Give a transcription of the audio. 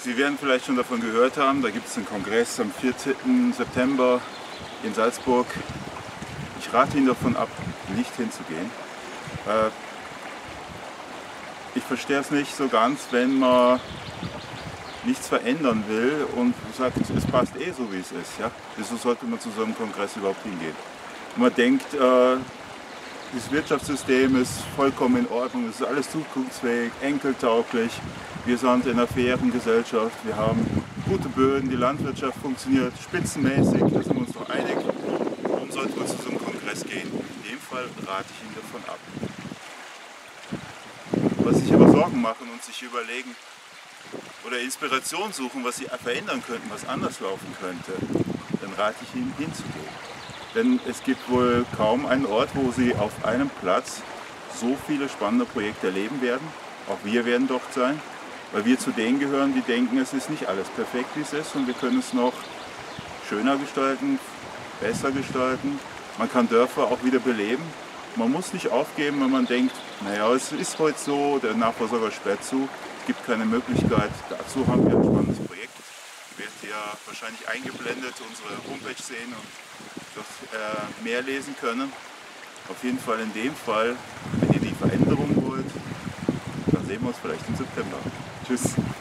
Sie werden vielleicht schon davon gehört haben, da gibt es einen Kongress am 14. September in Salzburg. Ich rate Ihnen davon ab, nicht hinzugehen. Ich verstehe es nicht so ganz, wenn man nichts verändern will und sagt, es passt eh so wie es ist. Ja? Wieso sollte man zu so einem Kongress überhaupt hingehen? Und man denkt, das Wirtschaftssystem ist vollkommen in Ordnung, es ist alles zukunftsfähig, enkeltauglich, wir sind in einer fairen Gesellschaft, wir haben gute Böden, die Landwirtschaft funktioniert spitzenmäßig, da sind wir uns doch einig. Warum sollte man zu so einem Kongress gehen? In dem Fall rate ich Ihnen davon ab. Was sich aber Sorgen machen und sich überlegen oder Inspiration suchen, was sie verändern könnten, was anders laufen könnte, dann rate ich Ihnen hinzugehen. Denn es gibt wohl kaum einen Ort, wo Sie auf einem Platz so viele spannende Projekte erleben werden. Auch wir werden dort sein, weil wir zu denen gehören, die denken, es ist nicht alles perfekt, wie es ist und wir können es noch schöner gestalten, besser gestalten. Man kann Dörfer auch wieder beleben. Man muss nicht aufgeben, wenn man denkt, naja, es ist heute so, der Nachbarsorger sperrt zu, es gibt keine Möglichkeit. Dazu haben wir ein spannendes Projekt. Ihr werdet ja wahrscheinlich eingeblendet unsere Homepage sehen und dort mehr lesen können. Auf jeden Fall in dem Fall, wenn ihr die Veränderung wollt, dann sehen wir uns vielleicht im September. Tschüss!